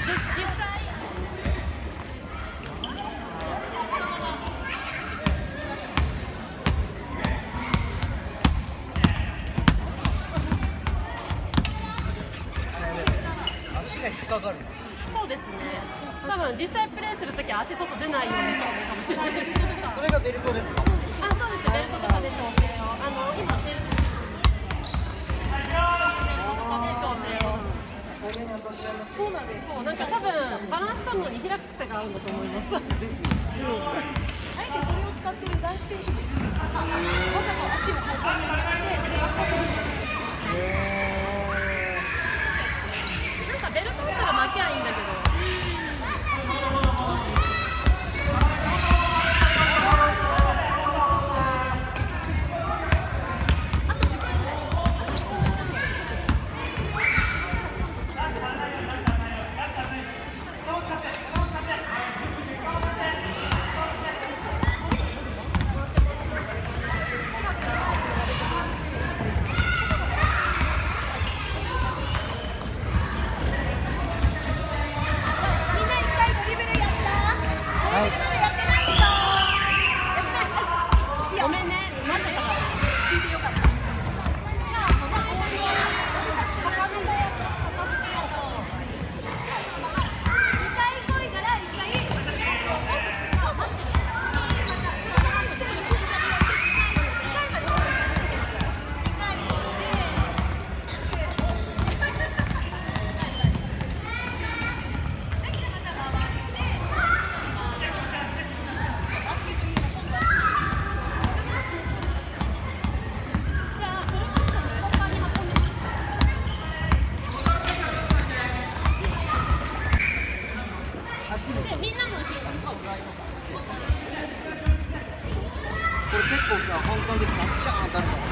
実際足が引っかかる。 そうですね。多分実際プレーするときは足外出ないようにした方がいいかもしれないです。 それがベルトですか？ あ、そうです。ベルトとかで調整を今ベルトとかで調整を。 そうなんです。 そうなんか多分バランス取るのに開く癖があるんだと思います。 ですね。 あえてそれを使ってる男子選手もいるんですけど、わざと足をこう前に上げてプレーをかけるようにして。 なんかベルトあったら負けはいいんだけど。 これ結構さ、本当にガッチャン当たるから。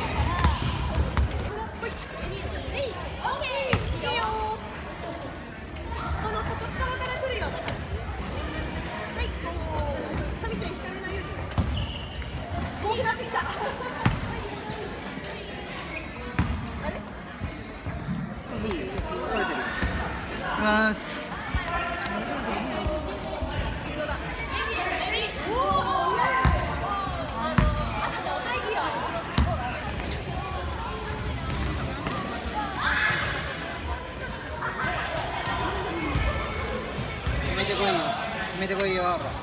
この外側から来るような感じです。はい、サミちゃん引かれないように。こうなってきた。あれ？ いい？取れてる。いきます。決めてこいよ。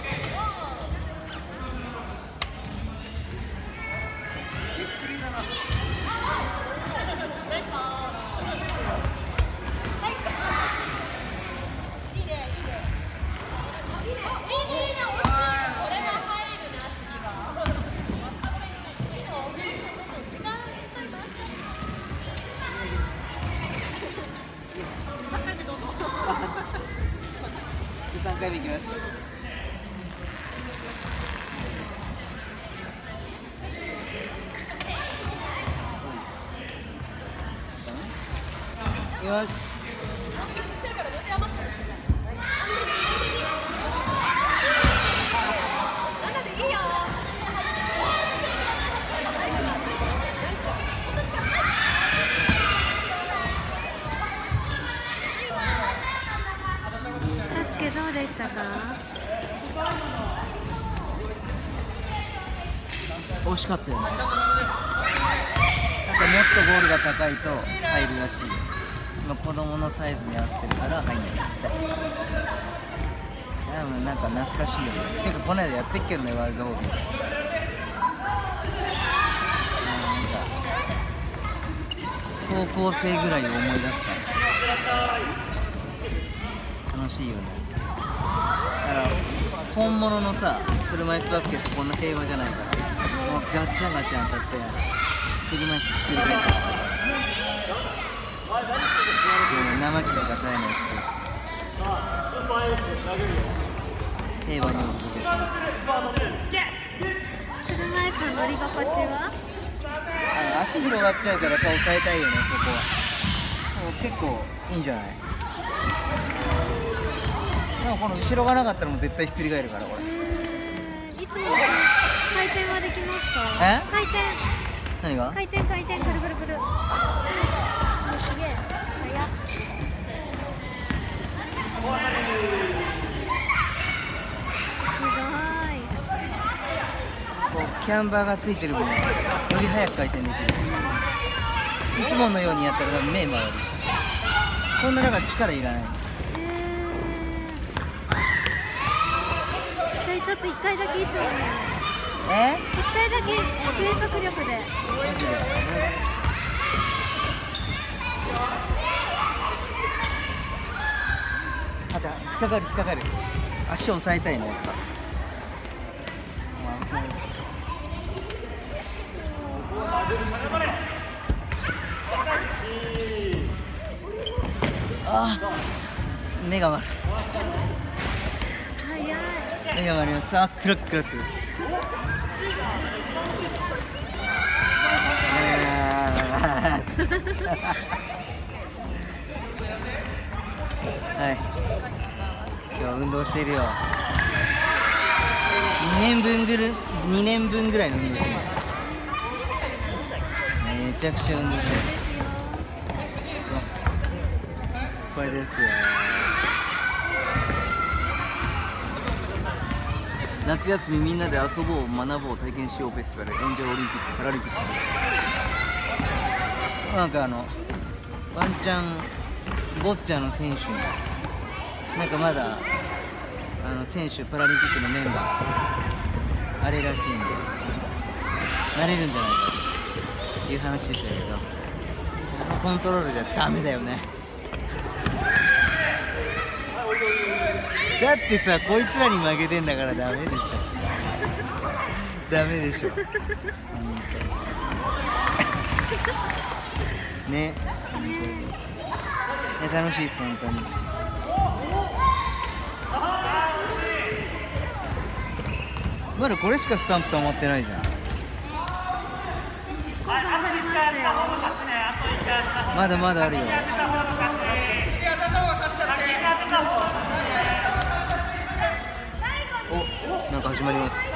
ゆっくりだな。3回目いきます。よし。 どうでしたか？ 惜しかったよね。なんかもっとゴールが高いと入るらしい。今子供のサイズに合わせてるから入んないんだって。でもなんか懐かしいよね。てかこの間やってっけどね、ワールドホーク。なんか高校生ぐらいを思い出すから楽しいよね。だから本物のさ、車椅子バスケってこんな平和じゃないから、もうガチャガチャ当たって車椅子ひっくり返ったりして、生傷が絶えないし、平和にお届けします。 車椅子の乗り心地は？ 足広がっちゃうから抑えたいよね、そこは。もう結構いいんじゃない？でもこの後ろがなかったらもう絶対ひっくり返るから、これ。 いつも回転はできますか？回転。 何が？ 回転くるくるくる。 すげえ。早っ。 キャンバーがついてる分より早く回転できる。いつものようにやったら多分目回る。そんなだから力いらない。 ちょっと1回だけいつものように。1回だけ全速力で。 あと引っかかる引っかかる。足を押さえたいねやっぱ。ああ、目が回る。目が回ります。あ、クラックラする。はい。今日は運動しているよ。2年分ぐらいの運動してる。めちゃくちゃ運動してる。これですよ。夏休みみんなで遊ぼう、学ぼう、体験しようフェスティバル、エンジョイオリンピック・パラリンピック。なんかワンチャンボッチャの選手になんかまだ選手パラリンピックのメンバーあれらしいんでなれるんじゃないかという話でしたけど、このコントロールじゃダメだよね。だってさ、こいつらに負けてんだからダメでしょ。ダメでしょ。ね、楽しいです本当に。まだこれしかスタンプ溜まってないじゃん。まだまだあるよ。お、なんか始まります。